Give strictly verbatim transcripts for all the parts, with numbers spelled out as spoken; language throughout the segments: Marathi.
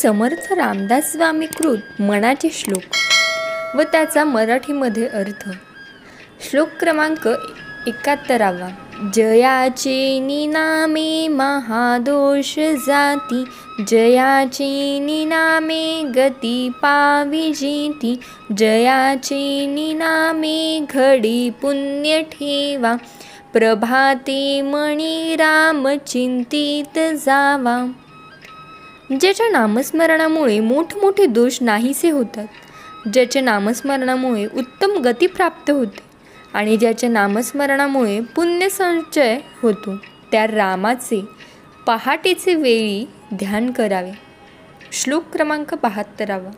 समर्थ रामदास स्वामी कृत मनाचे श्लोक व त्याचा मराठीमध्ये अर्थ. श्लोक क्रमांक एकाहत्तरावा. जयाचे निनामे महादोष जाती, जयाचे निनामे गती पावी जेती, जयाचे निनामे घडी पुण्य ठेवा, प्रभाते मणी राम चिंतित जावा. ज्याच्या नामस्मरणामुळे मोठमोठे दोष नाहीसे होतात, ज्याच्या नामस्मरणामुळे उत्तम गती प्राप्त होते आणि ज्याच्या नामस्मरणामुळे पुण्यसंचय होतो, त्या रामाचे पहाटेचे वेळी ध्यान करावे. श्लोक क्रमांक बहात्तरावा.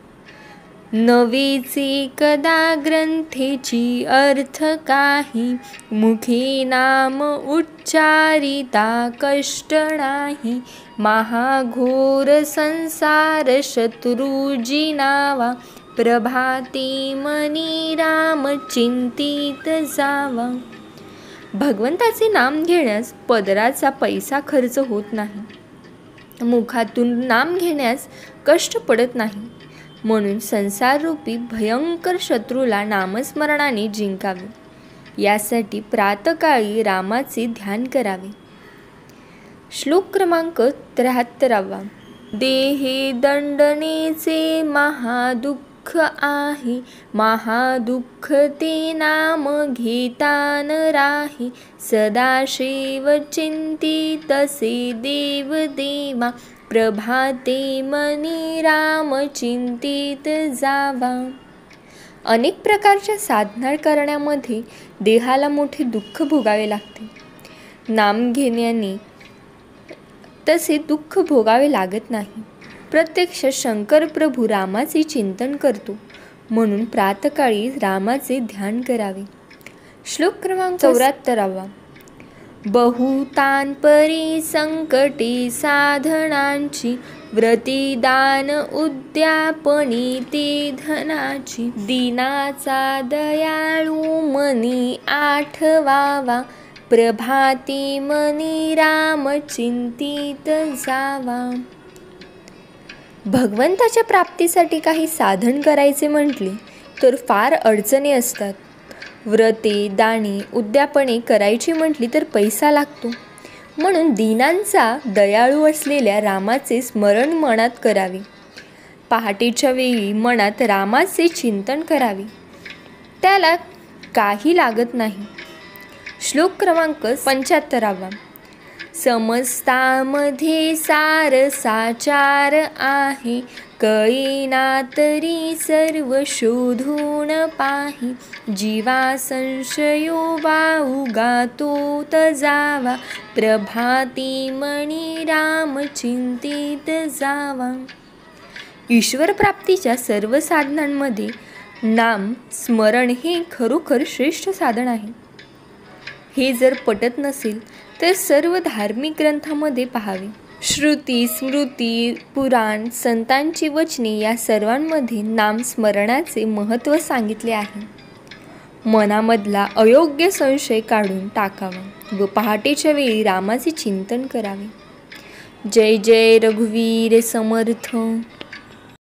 नवेचे कदा ग्रंथेची अर्थ काही, मुखे नाम उच्चारिता कष्ट नाही, महाघोर संसार शत्रू जिनावा, प्रभाते मनी राम चिंतित जावा. भगवंताचे नाम घेण्यास पदराचा पैसा खर्च होत नाही, मुखातून नाम घेण्यास कष्ट पडत नाही, म्हणून संसाररूपी भयंकर शत्रूला नामस्मरणाने जिंकावे. यासाठी प्रातकाळी रामाचे ध्यान करावे. श्लोक क्रमांक त्र्याहत्तरावा. देहे दंडनेचे महादुःख आहे, महादुःख ते नाम घेता न राही, सदाशिव चिंतितसे देव देवा, प्रभाते मनी राम चिंतित जावा. अनेक प्रकारच्या साधना करण्यामध्ये देहाला मोठे दुःख भोगावे लागते. नाम घेण्याने तसे दुःख भोगावे लागत नाही. प्रत्यक्ष शंकर प्रभू रामाचे चिंतन करतो, म्हणून प्रातकाळी रामाचे ध्यान करावे. श्लोक क्रमांक चौऱ्याहत्तरावा. बहुतान परी संकटे साधनांची, व्रती दान उद्यापनी ते धनाची, दीनाचा दयाळू मनी आठवावा, प्रभाते मनी राम चिंतित जावा. भगवंताच्या प्राप्तीसाठी काही साधन करायचे म्हटले तर फार अडचणी असतात. व्रते दाने उद्यापने करायची म्हटली तर पैसा लागतो, म्हणून दीनांचा दयाळू असलेल्या रामाचे स्मरण मनात करावे. पहाटेच्या वेळी मनात रामाचे चिंतन करावे, त्याला काही लागत नाही. श्लोक क्रमांक पंच्याहत्तरावा. समस्तामध्ये सार साचार आहे, कळेना तरी सर्व शोधून पाही, जीवा संशयो वाउगा तोत जावा, प्रभाते मणी राम चिंतित जावा. ईश्वर प्राप्तीच्या सर्व साधनांमध्ये नाम स्मरण हे खरोखर श्रेष्ठ साधन आहे. हे जर पटत नसेल तर सर्व धार्मिक ग्रंथामध्ये पाहावे. श्रुती स्मृती पुराण संतांची वचने या सर्वांमध्ये नामस्मरणाचे महत्त्व सांगितले आहे. मनामधला अयोग्य संशय काढून टाकावा व पहाटेच्या वेळी रामाचे चिंतन करावे. जय जय रघुवीर समर्थ.